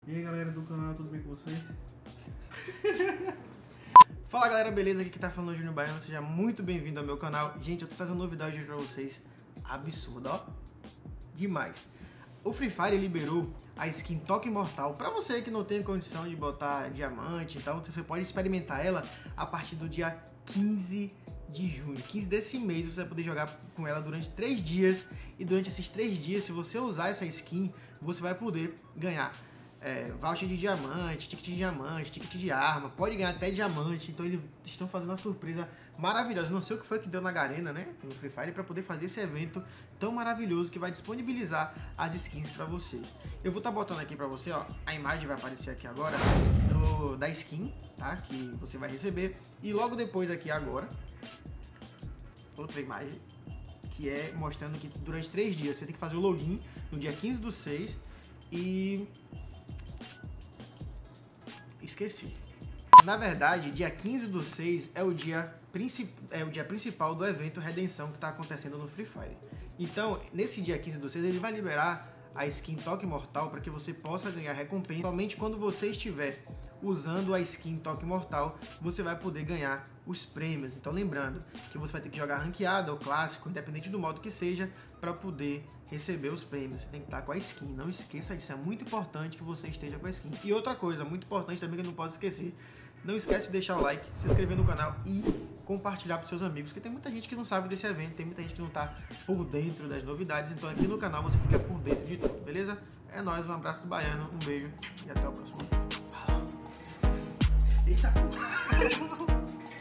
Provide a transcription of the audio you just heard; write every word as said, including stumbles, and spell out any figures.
E aí galera do canal, tudo bem com vocês? Fala galera, beleza? Aqui que tá falando é o Júnior Baiano, seja muito bem-vindo ao meu canal. Gente, eu tô trazendo novidade hoje pra vocês, absurda, ó, demais. O Free Fire liberou a skin Toque Mortal pra você que não tem condição de botar diamante, então você pode experimentar ela a partir do dia quinze de junho, quinze desse mês. Você vai poder jogar com ela durante três dias e durante esses três dias, se você usar essa skin, você vai poder ganhar É, voucher de diamante, ticket de diamante, ticket de arma, pode ganhar até diamante. Então eles estão fazendo uma surpresa maravilhosa. Não sei o que foi que deu na Garena, né, no Free Fire, para poder fazer esse evento tão maravilhoso que vai disponibilizar as skins para vocês. Eu vou estar tá botando aqui para você, ó, a imagem vai aparecer aqui agora do, da skin, tá, que você vai receber, e logo depois aqui agora outra imagem que é mostrando que durante três dias você tem que fazer o login no dia quinze do seis e esqueci. Na verdade, dia quinze do seis é o dia, princip... é o dia principal do evento Redenção que está acontecendo no Free Fire. Então, nesse dia quinze do seis, ele vai liberar a skin Toque Mortal para que você possa ganhar recompensa. Somente quando você estiver usando a skin Toque Mortal, você vai poder ganhar os prêmios. Então, lembrando que você vai ter que jogar ranqueado ou clássico, independente do modo que seja, para poder receber os prêmios. Você tem que estar com a skin, não esqueça disso, é muito importante que você esteja com a skin. E outra coisa, muito importante também que eu não posso esquecer, não esquece de deixar o like, se inscrever no canal e compartilhar para seus amigos, porque tem muita gente que não sabe desse evento, tem muita gente que não está por dentro das novidades, então aqui no canal você fica por dentro de tudo, beleza? É nóis, um abraço baiano, um beijo e até o próximo. Eita!